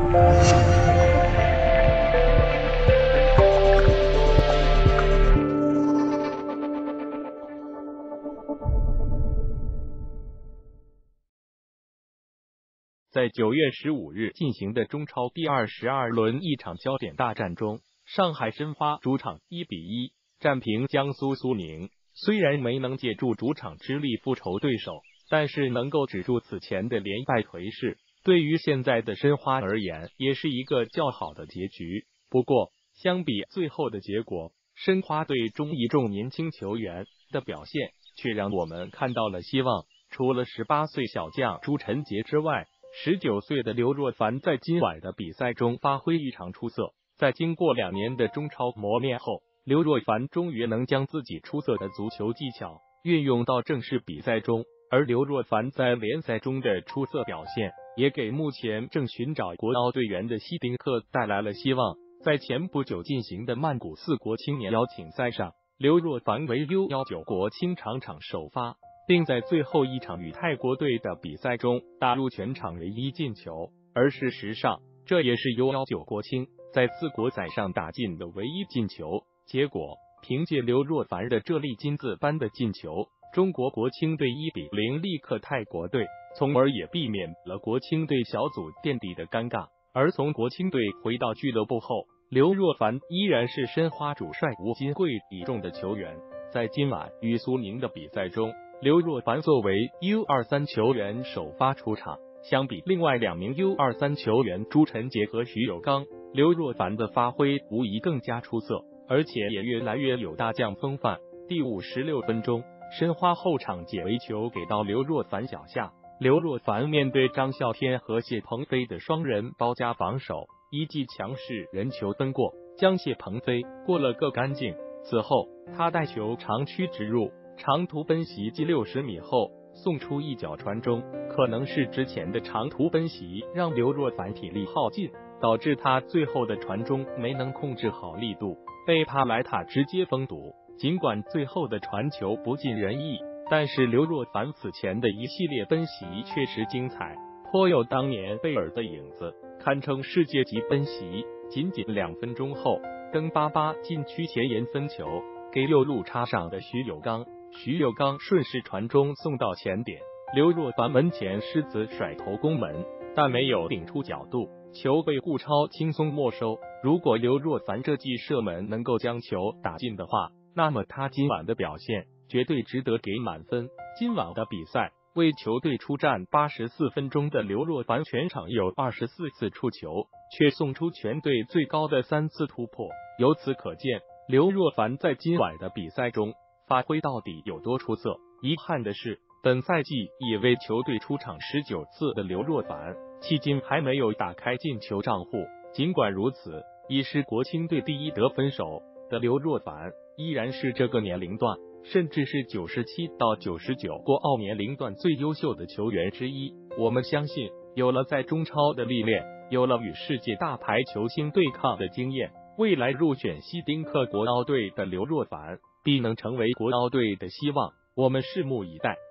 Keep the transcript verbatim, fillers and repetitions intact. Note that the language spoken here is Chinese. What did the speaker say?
在九月十五日进行的中超第二十二轮一场焦点大战中，上海申花主场一比一战平江苏苏宁。虽然没能借助主场之力复仇对手，但是能够止住此前的连败颓势，对于现在的申花而言，也是一个较好的结局。不过，相比最后的结果，申花队中一众年轻球员的表现却让我们看到了希望。除了十八岁小将朱晨杰之外，十九岁的刘若凡在今晚的比赛中发挥异常出色。在经过两年的中超磨练后，刘若凡终于能将自己出色的足球技巧运用到正式比赛中，而刘若凡在联赛中的出色表现，也给目前正寻找国奥队员的希丁克带来了希望。在前不久进行的曼谷四国青年邀请赛上，刘若凡为 U 十九 国青场场首发，并在最后一场与泰国队的比赛中打入全场唯一进球，而事实上，这也是 U 十九 国青在四国赛上打进的唯一进球。结果，凭借刘若凡的这粒金子般的进球，中国国青队一比零力克泰国队，从而也避免了国青队小组垫底的尴尬。而从国青队回到俱乐部后，刘若凡依然是申花主帅吴金贵倚重的球员。在今晚与苏宁的比赛中，刘若凡作为 U 二十三 球员首发出场，相比另外两名 U 二十三 球员朱晨杰和徐有刚，刘若凡的发挥无疑更加出色，而且也越来越有大将风范。第五十六分钟，申花后场解围球给到刘若凡脚下，刘若凡面对张啸天和谢鹏飞的双人包夹防守，一记强势人球蹬过，将谢鹏飞过了个干净。此后，他带球长驱直入，长途奔袭近六十米后送出一脚传中。可能是之前的长途奔袭让刘若凡体力耗尽，导致他最后的传中没能控制好力度，被帕莱塔直接封堵。尽管最后的传球不尽人意，但是刘若凡此前的一系列奔袭确实精彩，颇有当年贝尔的影子，堪称世界级奔袭。仅仅两分钟后，登巴巴禁区前沿分球给右路插上的徐有刚，徐有刚顺势传中送到前点，刘若凡门前狮子甩头攻门，但没有顶出角度，球被顾超轻松没收。如果刘若凡这记射门能够将球打进的话，那么他今晚的表现绝对值得给满分。今晚的比赛，为球队出战八十四分钟的刘若凡全场有二十四次触球，却送出全队最高的三次突破。由此可见，刘若凡在今晚的比赛中发挥到底有多出色。遗憾的是，本赛季已为球队出场十九次的刘若凡，迄今还没有打开进球账户。尽管如此，已是国青队第一得分手的刘若凡，依然是这个年龄段，甚至是九十七到九十九国奥年龄段最优秀的球员之一。我们相信，有了在中超的历练，有了与世界大牌球星对抗的经验，未来入选希丁克国奥队的刘若凡必能成为国奥队的希望。我们拭目以待。